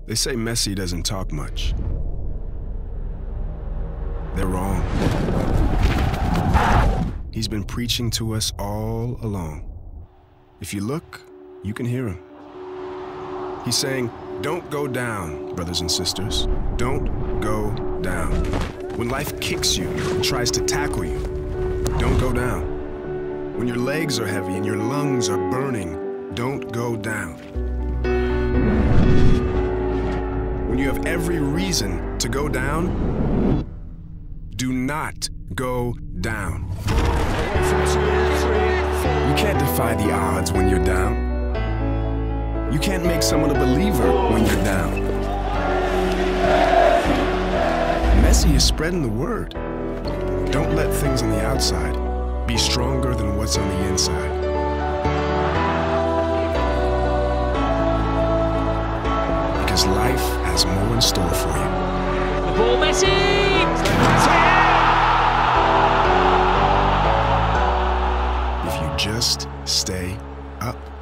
They say Messi doesn't talk much. They're wrong. He's been preaching to us all along. If you look, you can hear him. He's saying, don't go down, brothers and sisters. Don't go down. When life kicks you and tries to tackle you, don't go down. When your legs are heavy and your lungs are burning, don't go down. When you have every reason to go down, do not go down. You can't defy the odds when you're down. You can't make someone a believer when you're down. Messi is spreading the word. Don't let things on the outside be stronger than what's on the inside. Because life has more in store for you. The ball, Messi! If you just stay up.